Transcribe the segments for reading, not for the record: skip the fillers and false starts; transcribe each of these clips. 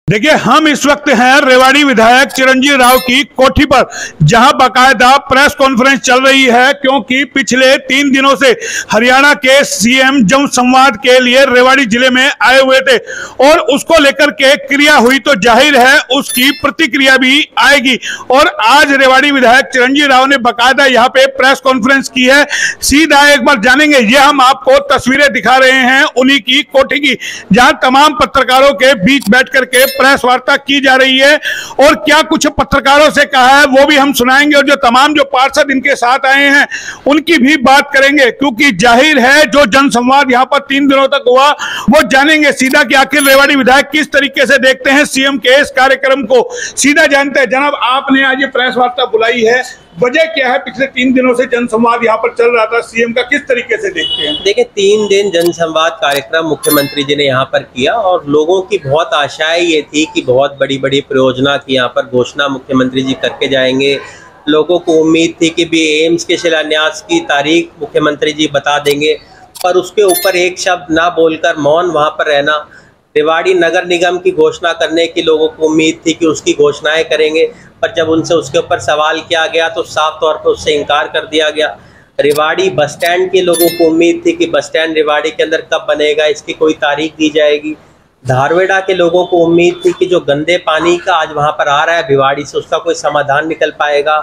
देखिए, हम इस वक्त हैं रेवाड़ी विधायक चिरंजीव राव की कोठी पर, जहां बाकायदा प्रेस कॉन्फ्रेंस चल रही है, क्योंकि पिछले 3 दिनों से हरियाणा के सीएम जन संवाद के लिए रेवाड़ी जिले में आए हुए थे और उसको लेकर के क्रिया हुई तो जाहिर है उसकी प्रतिक्रिया भी आएगी। और आज रेवाड़ी विधायक चिरंजीव राव ने बाकायदा यहां पे प्रेस कॉन्फ्रेंस की है। सीधा एक बार जानेंगे, ये हम आपको तस्वीरें दिखा रहे हैं उन्हीं की कोठी की, जहां तमाम पत्रकारों के बीच बैठ करके प्रेस वार्ता की जा रही है और क्या कुछ पत्रकारों से कहा है वो भी हम सुनाएंगे और जो तमाम जो पार्षद इनके साथ आए हैं उनकी भी बात करेंगे, क्योंकि जाहिर है जो जनसंवाद यहां पर 3 दिनों तक हुआ वो जानेंगे सीधा कि आखिर रेवाड़ी विधायक किस तरीके से देखते हैं सीएम के इस कार्यक्रम को। सीधा जानते हैं। जनाब, आपने आज ये प्रेस वार्ता बुलाई है, वजह क्या है? पिछले 3 दिनों से जनसंवाद यहाँ पर चल रहा था, सीएम का किस तरीके से देखते हैं? देखिए, 3 दिन जनसंवाद कार्यक्रम मुख्यमंत्री जी ने यहाँ पर किया और लोगों की बहुत आशाएं ये थी कि बहुत बड़ी बड़ी परियोजना की यहाँ पर घोषणा मुख्यमंत्री जी करके जाएंगे। लोगों को उम्मीद थी कि भी एम्स के शिलान्यास की तारीख मुख्यमंत्री जी बता देंगे, पर उसके ऊपर एक शब्द ना बोलकर मौन वहाँ पर रहना। रेवाड़ी नगर निगम की घोषणा करने की लोगों को उम्मीद थी कि उसकी घोषणाएं करेंगे, पर जब उनसे उसके ऊपर सवाल किया गया तो साफ तौर पर उससे इनकार कर दिया गया। रेवाड़ी बस स्टैंड के लोगों को उम्मीद थी कि बस स्टैंड रेवाड़ी के अंदर कब बनेगा, इसकी कोई तारीख दी जाएगी। धारवेड़ा के लोगों को उम्मीद थी कि जो गंदे पानी का आज वहाँ पर आ रहा है भिवाड़ी से, उसका कोई समाधान निकल पाएगा।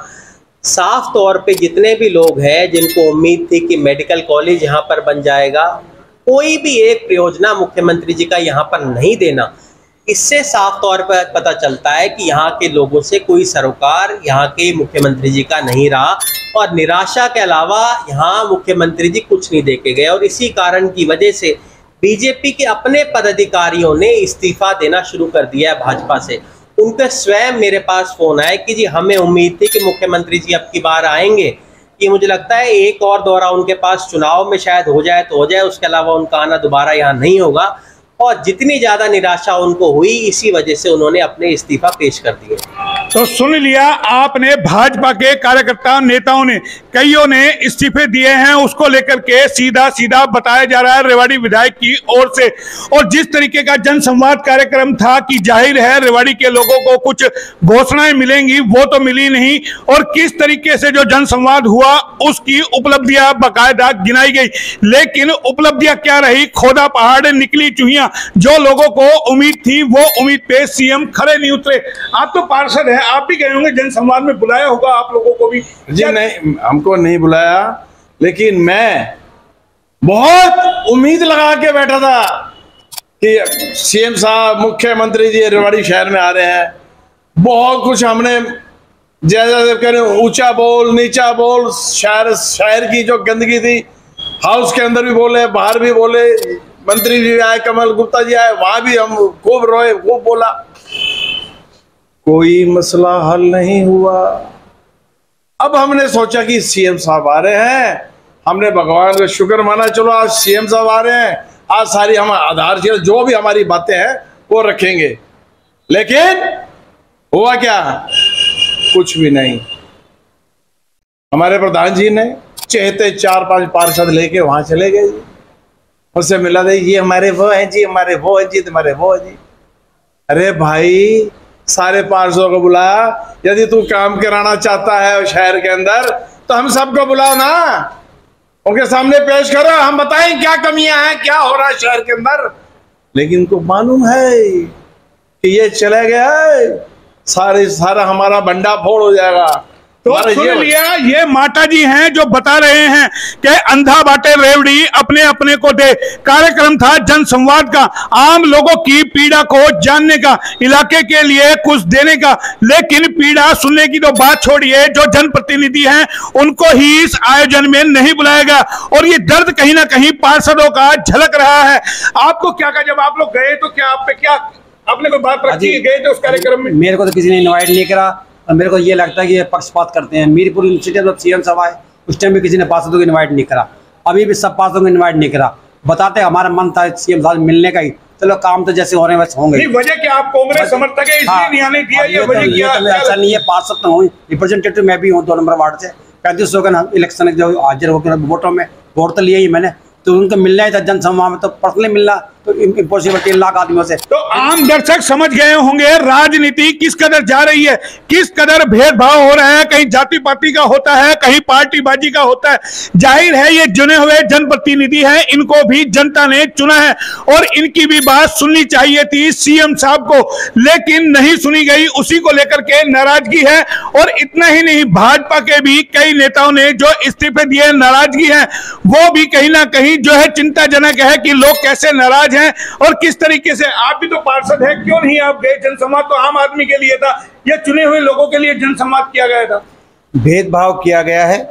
साफ तौर पे जितने भी लोग हैं जिनको उम्मीद थी कि मेडिकल कॉलेज यहाँ पर बन जाएगा, कोई भी एक परियोजना मुख्यमंत्री जी का यहाँ पर नहीं देना, इससे साफ तौर पर पता चलता है कि यहाँ के लोगों से कोई सरोकार यहाँ के मुख्यमंत्री जी का नहीं रहा और निराशा के अलावा यहाँ मुख्यमंत्री जी कुछ नहीं देके गए। और इसी कारण की वजह से बीजेपी के अपने पदाधिकारियों ने इस्तीफा देना शुरू कर दिया है भाजपा से। उनके स्वयं मेरे पास फोन आया कि जी हमें उम्मीद थी कि मुख्यमंत्री जी अब की बार आएंगे, कि मुझे लगता है एक और दौरा उनके पास चुनाव में शायद हो जाए तो हो जाए, उसके अलावा उनका आना दोबारा यहाँ नहीं होगा। और जितनी ज्यादा निराशा उनको हुई, इसी वजह से उन्होंने अपने इस्तीफा पेश कर दिए। तो सुन लिया आपने, भाजपा के कार्यकर्ता नेताओं ने कईयों ने इस्तीफे दिए हैं, उसको लेकर के सीधा सीधा बताया जा रहा है रेवाड़ी विधायक की ओर से। और जिस तरीके का जनसंवाद कार्यक्रम था कि जाहिर है रेवाड़ी के लोगों को कुछ घोषणाएं मिलेंगी, वो तो मिली नहीं। और किस तरीके से जो जनसंवाद हुआ उसकी उपलब्धियां बाकायदा गिनाई गई, लेकिन उपलब्धियां क्या रही? खोदा पहाड़ निकली चूहियां। जो लोगों को उम्मीद थी वो उम्मीद पे सीएम खरे नहीं उतरे। आप तो पार्षद हैं, आप भी गए होंगे जनसंवाद में, बुलाया होगा आप लोगों को भी? जी नहीं, हमको नहीं बुलाया, लेकिन मैं बहुत उम्मीद लगा के बैठा था कि सीएम साहब, मुख्यमंत्री जी रेवाड़ी शहर में आ रहे हैं। बहुत कुछ हमने जैसे कह रहे ऊंचा बोल नीचा बोल, शहर की जो गंदगी थी, हाउस के अंदर भी बोले, बाहर भी बोले, मंत्री जी आए, कमल गुप्ता जी आए, वहां भी हम खूब रोए, खूब बोला, कोई मसला हल नहीं हुआ। अब हमने सोचा कि सीएम साहब आ रहे हैं, हमने भगवान का शुक्र माना, चलो आज सीएम साहब आ रहे हैं, आज सारी हम आधारशिला जो भी हमारी बातें हैं वो रखेंगे। लेकिन हुआ क्या? कुछ भी नहीं। हमारे प्रधान जी ने चहते 4-5 पार्षद लेके वहां चले गए, उससे मिला दे, ये हमारे वो हैं जी, हमारे वो हैं जी, तुम्हारे वो हैं जी। अरे भाई, सारे पार्षदों को बुलाया। यदि तू काम कराना चाहता है शहर के अंदर तो हम सबको बुलाओ ना, उनके सामने पेश करो, हम बताएं क्या कमियां हैं, क्या हो रहा है शहर के अंदर। लेकिन इनको मालूम है कि ये चले गया सारा हमारा भंडा फोड़ हो जाएगा। तो सुन लिया, ये माता जी हैं जो बता रहे हैं कि अंधा बाटे रेवड़ी अपने अपने को दे। कार्यक्रम था जनसंवाद का, आम लोगों की पीड़ा को जानने का, इलाके के लिए कुछ देने का, लेकिन पीड़ा सुनने की तो बात छोड़िए, जो जनप्रतिनिधि हैं उनको ही इस आयोजन में नहीं बुलाया गया। और ये दर्द कहीं ना कहीं पार्षदों का झलक रहा है। आपको क्या कहा जब आप लोग गए तो? क्या आप पे क्या आपने कोई बात रखी? गए थे उस कार्यक्रम में? मेरे को तो किसी ने इन्वाइट नहीं करा और मेरे को ये लगता है कि ये पक्षपात करते हैं। मीरपुर यूनिवर्सिटी जब सीएम साहब आए उस टाइम भी किसी ने पार्षदों को इन्वाइट नहीं करा, अभी भी सब पार्षदों को इन्वाइट नहीं करा। बताते हमारा मन था सीएम साहब मिलने का ही, चलो काम तो जैसे हो रहे हैं वैसे होंगे। वजह क्या? आप कांग्रेस समर्थक है इसलिए नहीं आने दिया? ये वजह क्या? ऐसा नहीं है, पार्षद तो हूँ, रिप्रेजेंटेटिव मैं भी हूँ 2 नंबर वार्ड से। 3500 का इलेक्शन जो हाजिर होकर वोटों में वोट तो लिया ही मैंने, तो उनको मिलना ही था जनसभा में, तो पर्सनली मिलना तो इम्पॉसिबल 3 लाख आदमियों से। तो आम दर्शक समझ गए होंगे राजनीति किस कदर जा रही है, किस कदर भेदभाव हो रहा है, कहीं जाति पाति का होता है, कहीं पार्टीबाजी का होता है। जाहिर है ये चुने हुए जनप्रतिनिधि हैं, इनको भी जनता ने चुना है और इनकी भी बात सुननी चाहिए थी सीएम साहब को, लेकिन नहीं सुनी गई। उसी को लेकर के नाराजगी है और इतना ही नहीं, भाजपा के भी कई नेताओं ने जो इस्तीफे दिए, नाराजगी है, वो भी कहीं ना कहीं जो है चिंताजनक है कि लोग कैसे नाराज हैं और किस तरीके से। आप भी तो पार्षद हैं, क्यों नहीं आप गए? जनसंवाद तो आम आदमी के लिए था, यह चुने हुए लोगों के लिए जनसंवाद किया गया था। भेदभाव किया गया है।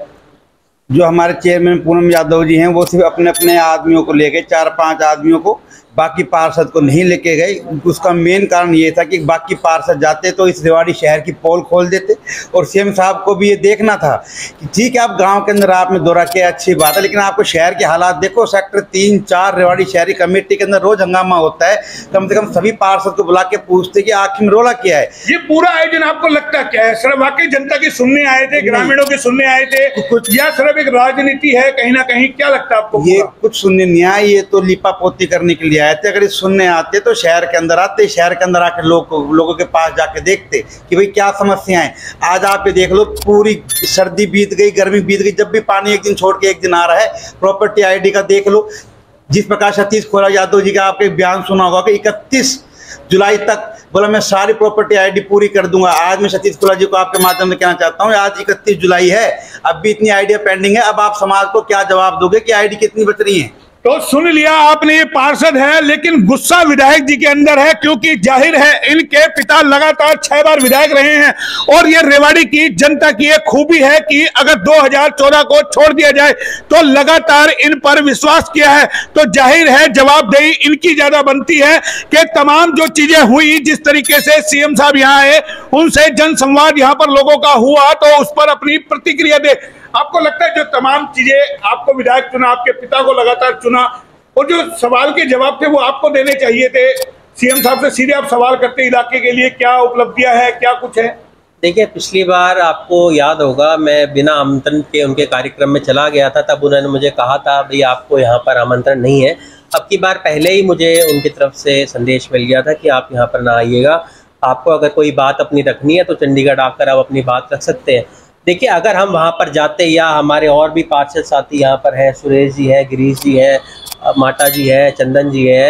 जो हमारे चेयरमैन पूनम यादव जी हैं वो सिर्फ अपने अपने आदमियों को ले गए, 4-5 आदमियों को, बाकी पार्षद को नहीं लेके गए। उसका मेन कारण ये था कि बाकी पार्षद जाते तो इस रेवाड़ी शहर की पोल खोल देते और सीएम साहब को भी ये देखना था कि ठीक है आप गांव के अंदर आपने दौरा किया, अच्छी बात है, लेकिन आपको शहर के हालात देखो। सेक्टर 3-4 रेवाड़ी शहरी कमेटी के अंदर रोज हंगामा होता है। कम से कम सभी पार्षद को बुला के पूछते कि आखिर में रोला क्या है। ये पूरा आयोजन आपको लगता क्या है? सिर्फ वाकई जनता की सुनने आए थे, ग्रामीणों की सुनने आए थे, या सिर्फ एक राजनीति है कहीं ना कहीं? क्या लगता है आपको? ये कुछ सुनने नहीं आए, ये तो लिपा पोती करने के लिए आए थे। अगर सुनने आते तो शहर के अंदर आते, शहर के अंदर आकर लोगों के पास जाके देखते कि भाई क्या समस्याएं। आज आप ये देख लो, पूरी सर्दी बीत गई, गर्मी बीत गई, जब भी पानी एक दिन छोड़ के एक दिन आ रहा है। प्रॉपर्टी आईडी का देख लो, जिस प्रकार सतीश खोला यादव जी का आपके बयान सुना होगा कि 31 जुलाई तक बोला मैं सारी प्रॉपर्टी आईडी पूरी कर दूंगा। आज मैं सतीश खोला जी को आपके माध्यम से कहना चाहता हूँ, आज 31 जुलाई है, अब भी इतनी आईडिया पेंडिंग है। अब आप समाज को क्या जवाब दोगे कि आईडी कितनी बच रही है? तो सुन लिया आपने, ये पार्षद है लेकिन गुस्सा विधायक जी के अंदर है, क्योंकि जाहिर है इनके पिता लगातार 6 बार विधायक रहे हैं और ये रेवाड़ी की जनता की एक खूबी है कि अगर 2014 को छोड़ दिया जाए तो लगातार इन पर विश्वास किया है। तो जाहिर है जवाबदेही इनकी ज्यादा बनती है कि तमाम जो चीजें हुई, जिस तरीके से सीएम साहब यहाँ आए, उनसे जनसंवाद यहाँ पर लोगों का हुआ, तो उस पर अपनी प्रतिक्रिया दे। आपको लगता है जो तमाम चीजें आपको विधायक चुना, आपके पिता को लगातार चुना, और जो सवाल के जवाब थे वो आपको देने चाहिए थे? सीएम साहब से सीधे आप सवाल करते, इलाके के लिए क्या उपलब्धियां है, क्या कुछ है? देखिए, पिछली बार आपको याद होगा मैं बिना आमंत्रण के उनके कार्यक्रम में चला गया था, तब उन्होंने मुझे कहा था भाई आपको यहाँ पर आमंत्रण नहीं है। अब की बार पहले ही मुझे उनकी तरफ से संदेश मिल गया था कि आप यहाँ पर ना आइएगा, आपको अगर कोई बात अपनी रखनी है तो चंडीगढ़ आकर आप अपनी बात रख सकते हैं। देखिए, अगर हम वहाँ पर जाते, या हमारे और भी पार्षद साथी यहाँ पर हैं, सुरेश जी है, गिरीश जी है, माटा जी है, चंदन जी है,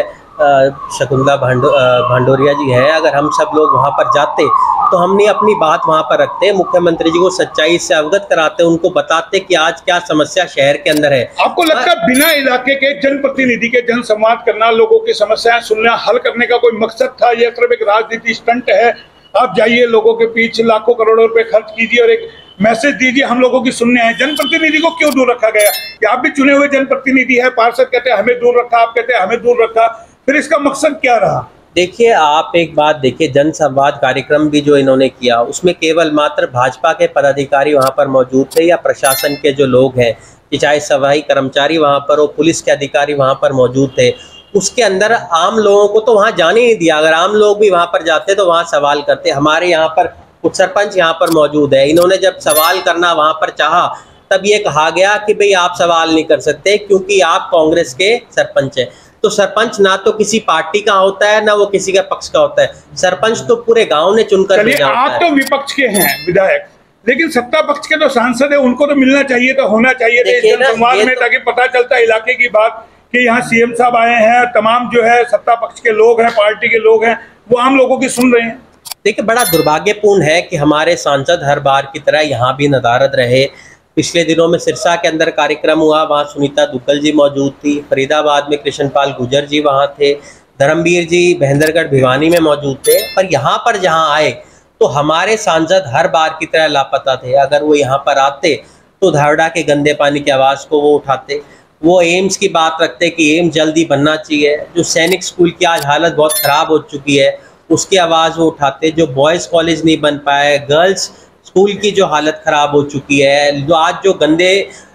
शकुंतला भांडोरिया जी है, अगर हम सब लोग वहाँ पर जाते तो हमने अपनी बात वहाँ पर रखते, मुख्यमंत्री जी को सच्चाई से अवगत कराते, उनको बताते कि आज क्या समस्या शहर के अंदर है। आपको लगता है बिना इलाके के जनप्रतिनिधि के जनसंवाद करना, लोगों की समस्याएं सुनना, हल करने का कोई मकसद था? यह सिर्फ एक राजनीति स्टंट है? आप जाइए लोगों के पीछे लाखों करोड़ों रुपए खर्च कीजिए और एक मैसेज दीजिए हम लोगों की सुनने आए। जनप्रतिनिधि को क्यों दूर रखा गया? कि आप भी चुने हुए जनप्रतिनिधि है, पार्षद कहते हैं हमें दूर रखा, आप कहते हैं हमें दूर रखा, फिर इसका मकसद क्या रहा? देखिए, आप एक बात देखिए, जनसंवाद कार्यक्रम भी जो इन्होंने किया उसमें केवल मात्र भाजपा के पदाधिकारी वहां पर मौजूद थे या प्रशासन के जो लोग हैं, कि चाहे सफाई कर्मचारी वहां पर हो, पुलिस के अधिकारी वहां पर मौजूद थे। उसके अंदर आम लोगों को तो वहां जाने नहीं दिया। अगर आम लोग भी वहां पर जाते तो वहां सवाल करते। हमारे यहाँ पर कुछ सरपंच यहाँ पर मौजूद है, इन्होंने जब सवाल करना वहां पर चाहा तब ये कहा गया कि भाई आप सवाल नहीं कर सकते क्योंकि आप कांग्रेस के सरपंच हैं। तो सरपंच ना तो किसी पार्टी का होता है, ना वो किसी का पक्ष का होता है। सरपंच तो पूरे गांव ने चुनकर भेजा होता है। आप तो विपक्ष के हैं विधायक, लेकिन सत्ता पक्ष के तो सांसद है, उनको तो मिलना चाहिए, तो होना चाहिए था जनसंवाद में, ताकि पता चलता इलाके की बात कि यहाँ सीएम साहब आए हैं, तमाम जो है सत्ता पक्ष के लोग हैं, पार्टी के लोग हैं, वो आम लोगों की सुन रहे हैं। देखिए, बड़ा दुर्भाग्यपूर्ण है कि हमारे सांसद हर बार की तरह यहाँ भी नदारद रहे। पिछले दिनों में सिरसा के अंदर कार्यक्रम हुआ, वहाँ सुनीता दुग्गल जी मौजूद थी। फरीदाबाद में कृष्णपाल गुर्जर जी वहाँ थे। धर्मवीर जी महेंद्रगढ़ भिवानी में मौजूद थे। पर यहाँ पर जहाँ आए तो हमारे सांसद हर बार की तरह लापता थे। अगर वो यहाँ पर आते तो धावड़ा के गंदे पानी की आवाज़ को वो उठाते, वो एम्स की बात रखते कि एम्स जल्दी बनना चाहिए। जो सैनिक स्कूल की आज हालत बहुत ख़राब हो चुकी है उसकी आवाज़ वो उठाते। जो बॉयज़ कॉलेज नहीं बन पाए, गर्ल्स स्कूल की जो हालत ख़राब हो चुकी है, जो आज जो गंदे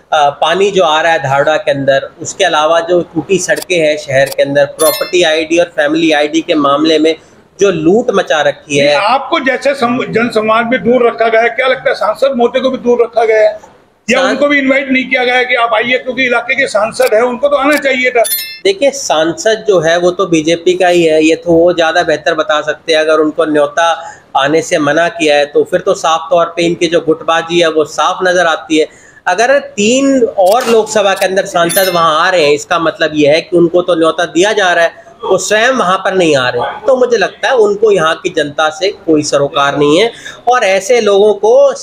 पानी जो आ रहा है धावड़ा के अंदर, उसके अलावा जो टूटी सड़कें हैं शहर के अंदर, प्रॉपर्टी आईडी और फैमिली आईडी के मामले में जो लूट मचा रखी है। आपको जैसे जनसंवाद में दूर रखा गया है, क्या लगता है सांसद मोदी को भी दूर रखा गया है या उनको भी इनवाइट नहीं किया गया कि आप आइए? क्योंकि इलाके के सांसद है, उनको तो आना चाहिए था। देखिए, सांसद जो है वो तो बीजेपी का ही है, ये तो वो ज़्यादा बेहतर बता सकते हैं। अगर उनको न्योता आने से मना किया है तो फिर तो साफ तौर पे इनकी जो गुटबाजी है वो साफ नज़र आती है। अगर 3 और लोकसभा के अंदर सांसद वहाँ आ रहे हैं, इसका मतलब ये है कि उनको तो न्योता दिया जा रहा है, वो स्वयं वहाँ पर नहीं आ रहे। तो मुझे लगता है उनको यहाँ की जनता से कोई सरोकार नहीं है। और ऐसे लोगों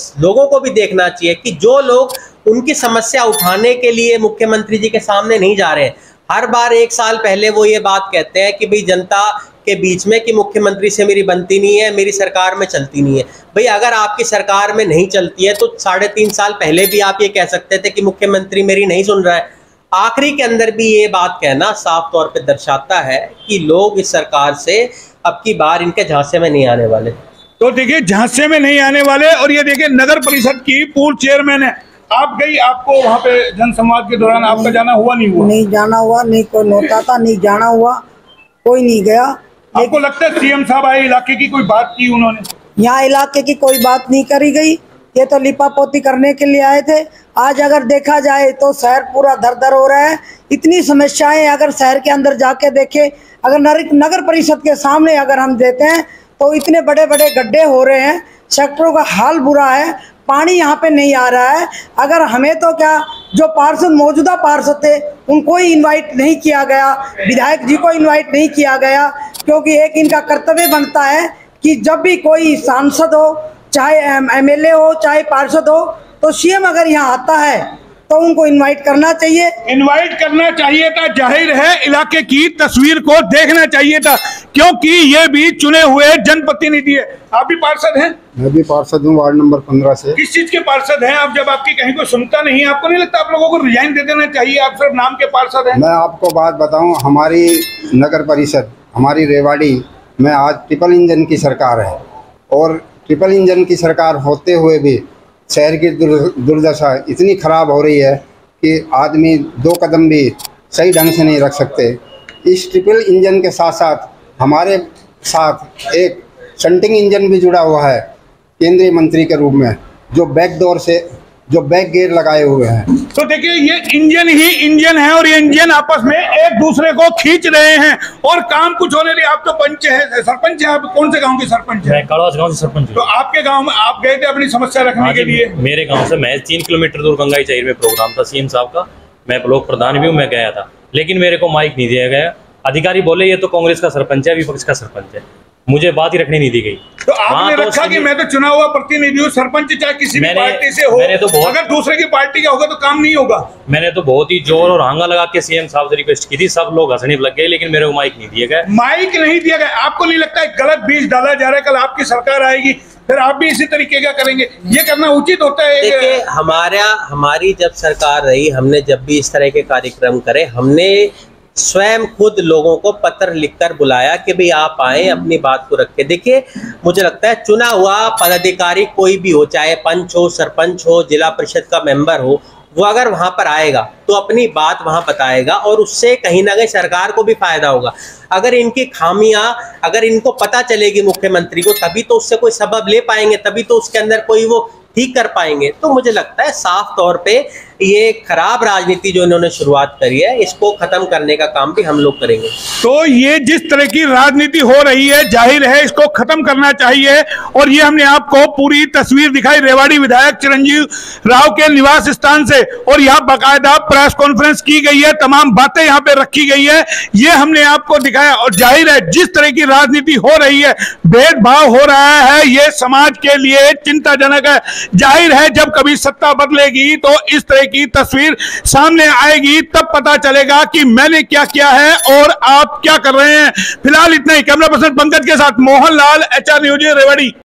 को भी देखना चाहिए कि जो लोग उनकी समस्या उठाने के लिए मुख्यमंत्री जी के सामने नहीं जा रहे हैं, हर बार 1 साल पहले वो ये बात कहते हैं कि भाई जनता के बीच में कि मुख्यमंत्री से मेरी बनती नहीं है, मेरी सरकार में चलती नहीं है। भाई अगर आपकी सरकार में नहीं चलती है तो 3.5 साल पहले भी आप ये कह सकते थे कि मुख्यमंत्री मेरी नहीं सुन रहा है। आखिरी के अंदर भी ये बात कहना साफ तौर पे दर्शाता है कि लोग इस सरकार से अब की बार इनके झांसे में नहीं आने वाले। तो देखिए, झांसे में नहीं आने वाले। और ये देखिए, नगर परिषद की पूर्व चेयरमैन है, आप गई, आपको वहाँ पे जनसंवाद के दौरान आपका जाना हुआ नहीं हुआ? नहीं जाना हुआ, नहीं कोई नोता था, नहीं जाना हुआ, कोई नहीं गया। आपको लगता है सीएम साहब आए, इलाके की कोई बात की उन्होंने? यहाँ इलाके की कोई बात नहीं करी गई, ये तो लिपापोती करने के लिए आए थे। आज अगर देखा जाए तो शहर पूरा दर हो रहा है, इतनी समस्याएं अगर शहर के अंदर जाके देखे, अगर नगर परिषद के सामने अगर हम देते हैं तो इतने बड़े बड़े गड्ढे हो रहे हैं, सेक्टरों का हाल बुरा है, पानी यहाँ पे नहीं आ रहा है। अगर हमें तो क्या, जो पार्षद मौजूदा पार्षद थे उनको ही इनवाइट नहीं किया गया, विधायक जी को इनवाइट नहीं किया गया, क्योंकि एक इनका कर्तव्य बनता है कि जब भी कोई सांसद हो, चाहे एमएलए हो, चाहे पार्षद हो, तो सीएम अगर यहाँ आता है तो उनको इनवाइट करना चाहिए। इनवाइट करना चाहिए था, जाहिर है इलाके की तस्वीर को देखना चाहिए था, क्योंकि ये भी चुने हुए जनप्रतिनिधि है। आप भी पार्षद हैं? मैं भी पार्षद हूँ, वार्ड नंबर 15 से। किस चीज के पार्षद हैं आप? जब आपकी कहीं को सुनता नहीं, आपको नहीं लगता आप लोगों को रिजाइन दे देना चाहिए? आप सिर्फ नाम के पार्षद हैं। मैं आपको बात बताऊं, हमारी नगर परिषद, हमारी रेवाड़ी में आज ट्रिपल इंजन की सरकार है, और ट्रिपल इंजन की सरकार होते हुए भी शहर की दुर्दशा इतनी ख़राब हो रही है कि आदमी 2 कदम भी सही ढंग से नहीं रख सकते। इस ट्रिपल इंजन के साथ साथ हमारे साथ एक शंटिंग इंजन भी जुड़ा हुआ है केंद्रीय मंत्री के रूप में, जो बैक गियर लगाए हुए हैं। तो देखिए, ये इंजन ही इंजन है, और ये इंजन आपस में एक दूसरे को खींच रहे हैं और काम कुछ होने नहीं। आप तो पंच है, सरपंच है, आप कौन से गांव के सरपंच है? मैं कड़वास गांव से सरपंच हूं। तो आपके गांव में आप गए थे अपनी समस्या रखने के लिए? मेरे गांव से महज 3 किलोमीटर दूर गंगाई चैर में प्रोग्राम था सीएम साहब का, मैं ब्लॉक प्रधान भी हूँ, मैं गया था, लेकिन मेरे को माइक नहीं दिया गया। अधिकारी बोले ये तो कांग्रेस का सरपंच है, विपक्ष का सरपंच है, मुझे बात ही रखने नहीं दी गई। तो आपने रखा कि मैं तो चुना हुआ प्रतिनिधि हूँ, सरपंच चाहे किसी भी पार्टी से हो, अगर दूसरे की पार्टी का होगा तो काम नहीं होगा। मैंने तो बहुत ही जोर और हांगा लगा के सीएम साहब से रिक्वेस्ट की थी, सब लोग हंसने लग गए, लेकिन मेरे को माइक नहीं दिया गया। माइक नहीं दिया गया? आपको नहीं लगता है गलत बीज डाला जा रहा है? कल आपकी सरकार आएगी, फिर आप भी इसी तरीके का करेंगे, ये करना उचित होता है? देखिए, हमारी जब सरकार रही, हमने जब भी इस तरह के कार्यक्रम करे, हमने स्वयं खुद लोगों को पत्र लिखकर बुलाया कि भाई आप आए, अपनी बात को रख के। देखिए, मुझे लगता है चुना हुआ पदाधिकारी कोई भी हो, चाहे पंच हो, सरपंच हो, जिला परिषद का मेंबर हो, वो अगर वहां पर आएगा तो अपनी बात वहां बताएगा, और उससे कहीं ना कहीं सरकार को भी फायदा होगा। अगर इनकी खामियां अगर इनको पता चलेगी मुख्यमंत्री को, तभी तो उससे कोई सबब ले पाएंगे, तभी तो उसके अंदर कोई वो ठीक कर पाएंगे। तो मुझे लगता है साफ तौर पे ये खराब राजनीति जो इन्होंने शुरुआत करी है, इसको खत्म करने का काम भी हम लोग करेंगे। तो ये जिस तरह की राजनीति हो रही है, जाहिर है इसको खत्म करना चाहिए। और ये हमने आपको पूरी तस्वीर दिखाई रेवाड़ी विधायक चिरंजीव राव के निवास स्थान से, और यहाँ बाकायदा प्रेस कॉन्फ्रेंस की गई है, तमाम बातें यहाँ पे रखी गई है, ये हमने आपको दिखाया। और जाहिर है जिस तरह की राजनीति हो रही है, भेदभाव हो रहा है, ये समाज के लिए चिंताजनक है। जाहिर है जब कभी सत्ता बदलेगी तो इस तरह की तस्वीर सामने आएगी, तब पता चलेगा कि मैंने क्या किया है और आप क्या कर रहे हैं। फिलहाल इतना ही। कैमरा पर्सन पंकज के साथ मोहन लाल, HR न्यूज, रेवाड़ी।